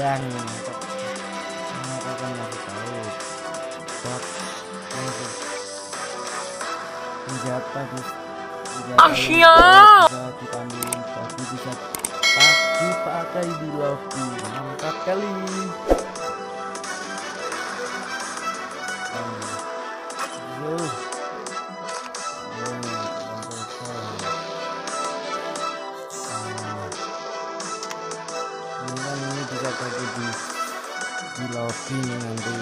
berkembang. Aku akan ngasih tahu buat senjata yang bisa ditanduin tapi bisa dipakai di lobby. Mantap kali. Ini bisa pakai di lobby nanti.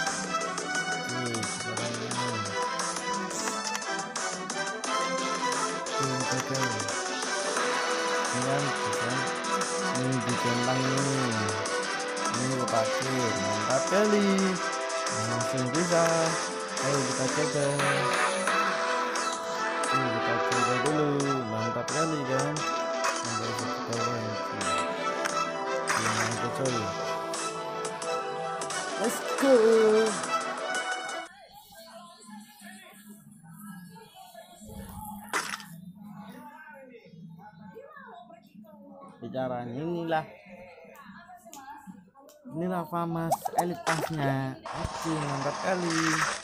Ini dicentang ini gue pakai. Mantap kali, langsung bisa. Ayo kita coba. Kita coba dulu. Mantap kali kan. Let's go. Bicaranya inilah famas elite pasnya. Oke, mantap kali.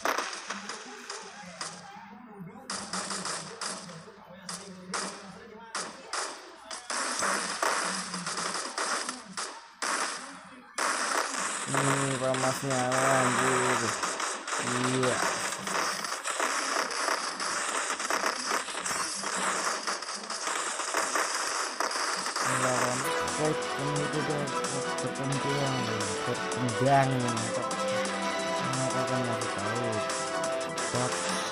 Ini famasnya lanjut. Iya. Berkembang. Aku akan ngasih tahu buat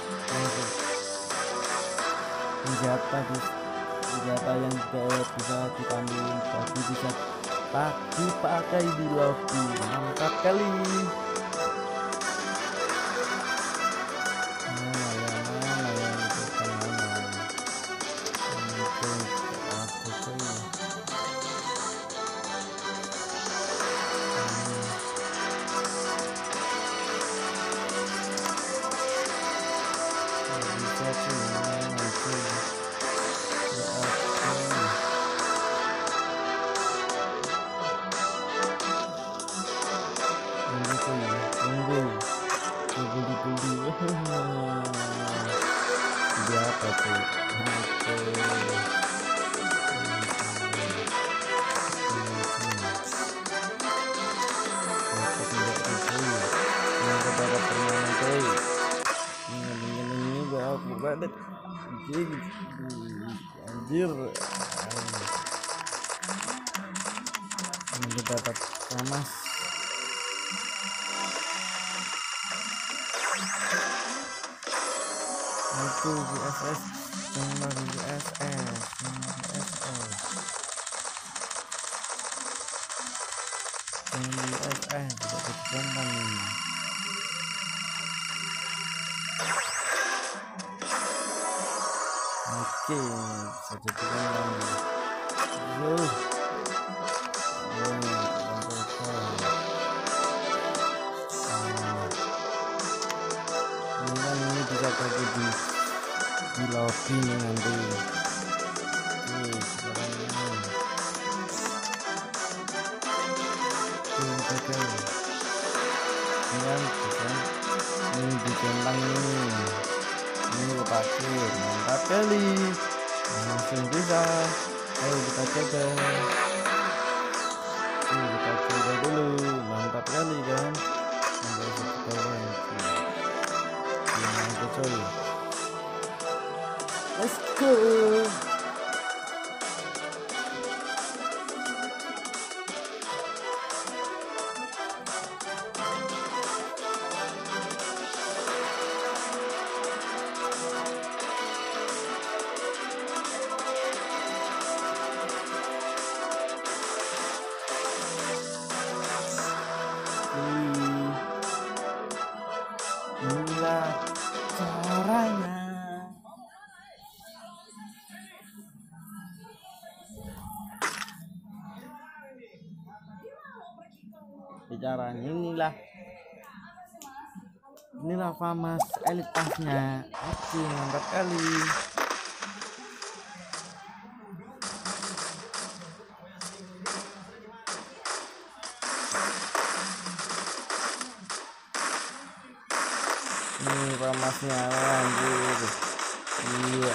senjata yang bisa ditanduin tapi bisa dipakai di lobby. Mantap kali. Apa tuh? Anjir, ini dapat panas. Itu GSS nomor GSS tidak ditemukan nih. Oke, bisa ditemukan ini bisa pakai di lobby nanti. Ini dicentang ini gue pakai. Mantap kali, langsung bisa. Ayo kita coba. Kita coba dulu. Mantap kali kan. Let's go. Inilah caranya. Bicaranya inilah famas elite pasnya. Oke, mantap kali. Nih pamasnya lanjut. Iya.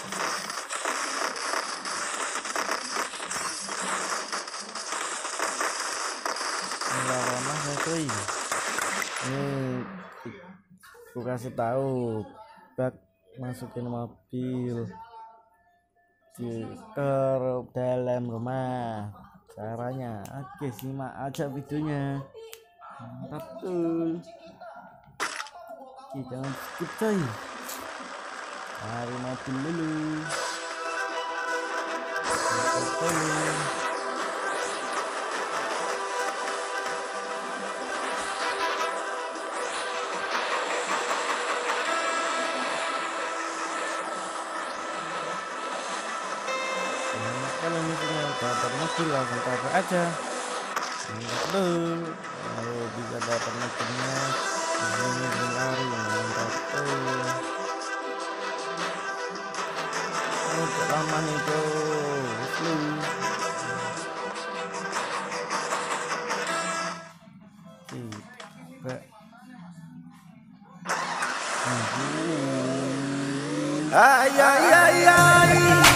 Enggak pamas ya cuy. Nih aku kasih tahu bak masukin mobil ke dalam rumah caranya. Oke, simak aja videonya, mantap tuh. Oke, jangan skip coy, cari mobil dulu. Kalau misalnya dapat mobil langsung cover aja, betul. Kalau bisa dapat mobilnya ini berlari mantap tuh. Oh, lama nih tuh tiba ay ay ay ay.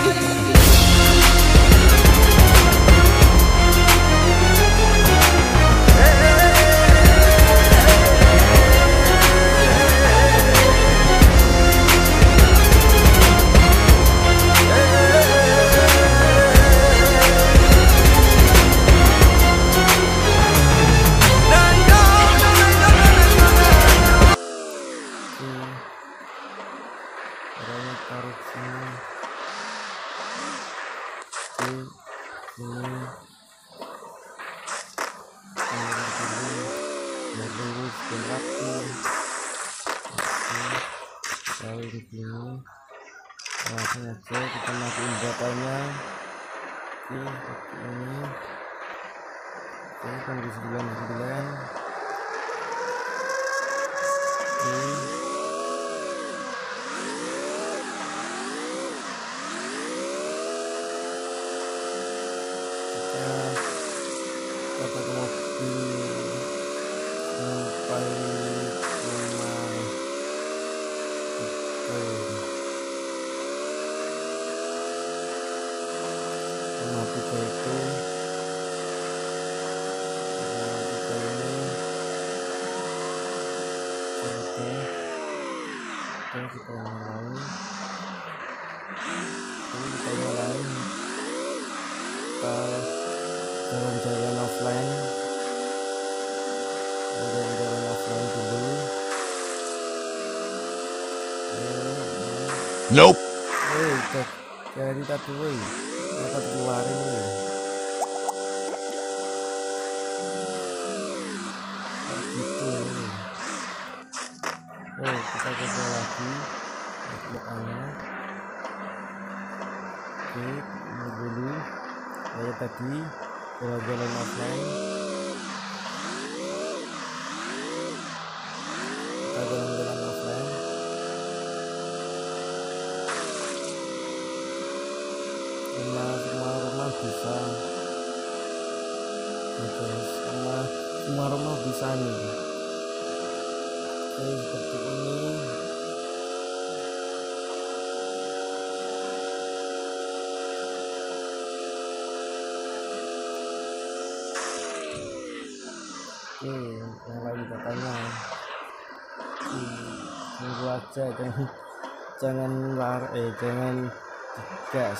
Tarik sini, langsung aja kita masukin datanya. Oke, seperti ini. Oke, kondisi 99. Oke. Dapat mobil sampai rumah tiga itu tiga ini. Oke, kita nyalain, kita nyalain, kita jalan-jalan offline, jalan-jalan offline dulu. Nope. Jadi tadi dapat keluarin gitu. Kita coba lagi bukanya. Oke, ini dulu kayak tadi jalan-jalan offline. Kita jalan-jalan offline. Semua rumah bisa, semua rumah bisa nih. Oke, seperti ini. Oke, nyalain datanya. Tunggu aja, jangan jangan gas.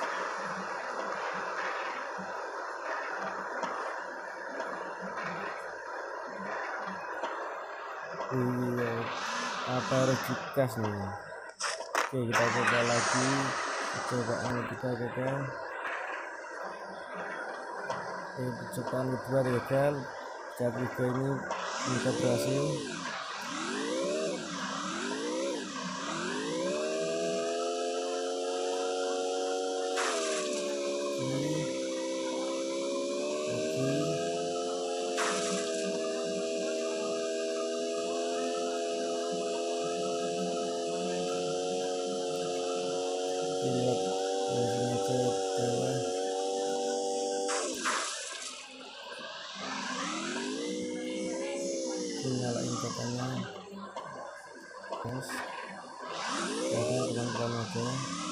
Iya, apa harus digas nih? Oke, kita coba lagi. Percobaan kita gagal. Percobaan kedua gagal. Jadi ini bisa berhasil. Lihat langsung ke bawah. Nyalain katanya. guys, karena pelan-pelan aja.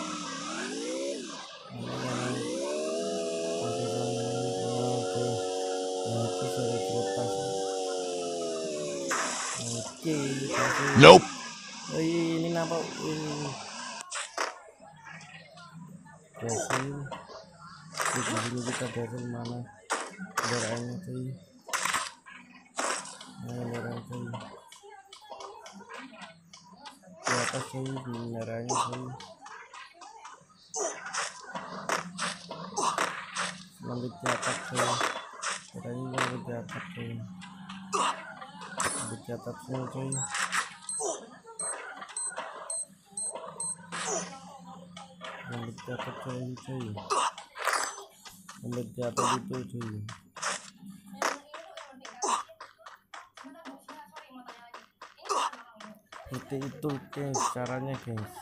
Oke, Nope. ini nampak berhasil. Dulu kita berhasil mana kendaraannya cuy, kendaraan cuy di atas cuy, di kendaraannya cuy. Lanjut di atap cuy, caranya lanjut di atap cuy, lanjut di atap semua cuy. Lanjut di atap cuy, lanjut di atap itu cuy. Itu guys caranya guys.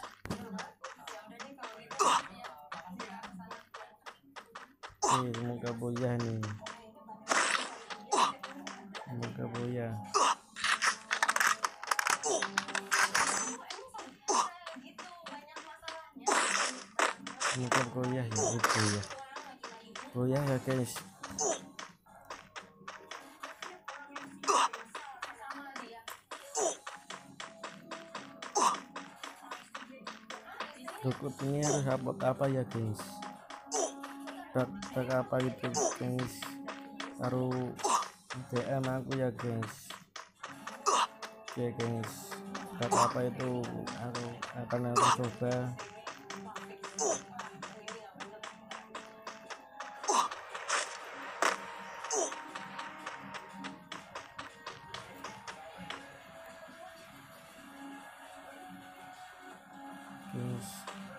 Semoga boyah nih, semoga boyah. Semoga boyah ya, boyah ya guys. Cukup ini harus upload apa ya guys, tak apa gitu guys, taruh DM aku ya guys. Oke guys, tak apa itu aku akan coba. Guys,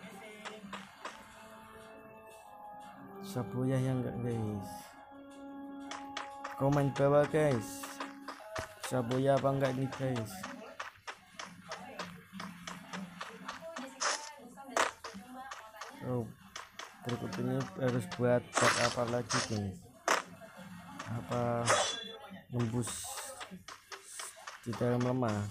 sabuya yang enggak guys, komen bawah guys, sabuya apa enggak nih guys. Berikut ini harus buat apa lagi guys, apa nembus di dalam lemah.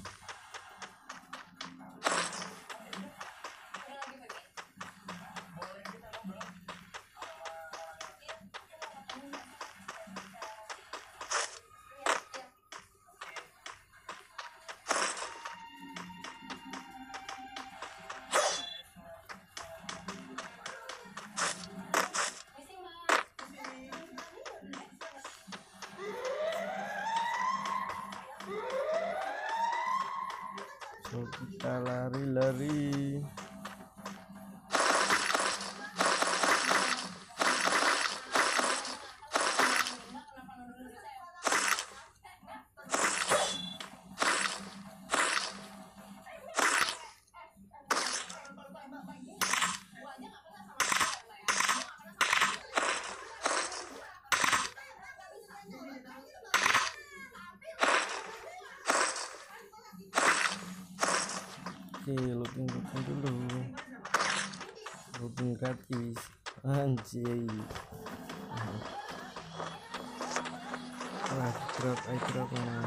So kita lari-lari. Oke, looting dulu, looting gratis anjay. Wah, drop mana.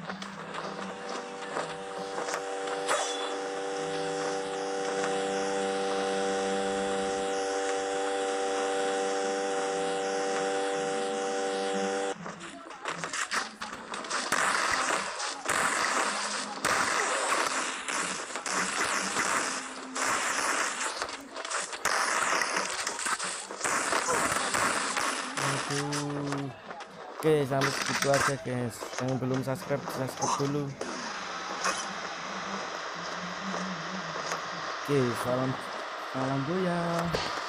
Oke, sampai segitu aja guys. Yang belum subscribe dulu. Oke, salam boya.